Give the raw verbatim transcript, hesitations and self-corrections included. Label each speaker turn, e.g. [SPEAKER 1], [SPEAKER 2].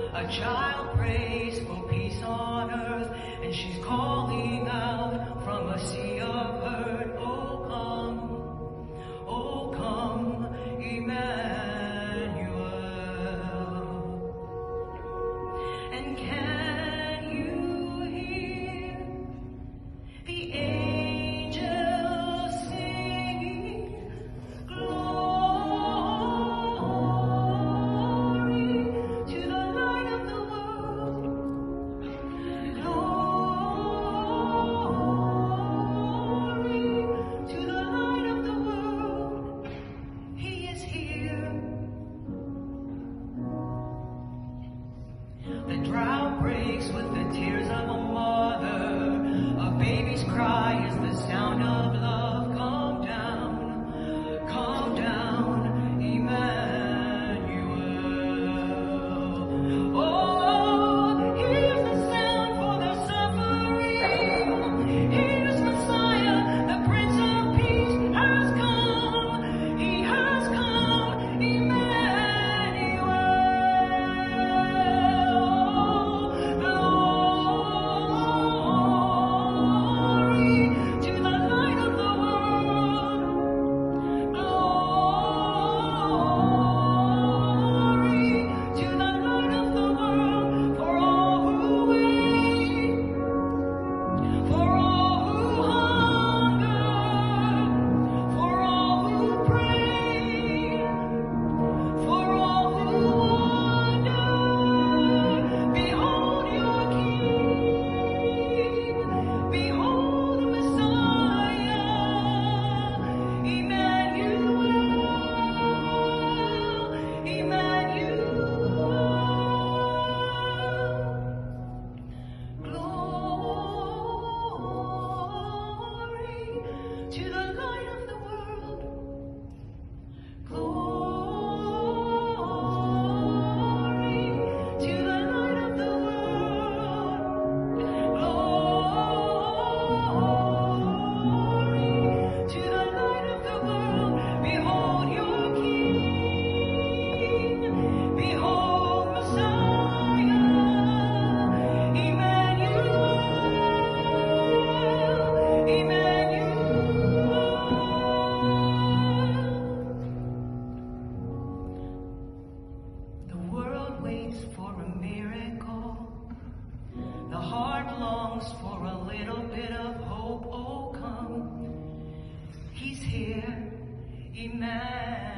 [SPEAKER 1] A child prays for peace on earth, and she's calling out from a sea of hurt. Oh come, oh come, Emmanuel. And can you hear the angels singing, glory to the light of the world, glory to the light of the world, he is here. The drought breaks with the tears of a mother, a baby's cry is the sound of love. Calm down, calm down, Emmanuel. Oh, here's the sound for the suffering. Here's Messiah, the Prince of Peace has come. He has come, Emmanuel. Glory to the light of the world. Glory to the light of the world. For all who wait, for all who hunger, for all who pray, for all who wonder, behold your King, behold Messiah, Emmanuel, Emmanuel. Glory to the light of the world. Glory to the light of the world. Glory to the light of the world. Behold your King, behold Messiah, Emmanuel, Emmanuel. The world waits for a miracle. The heart longs for a little bit of hope. Oh come, he's here, Emmanuel.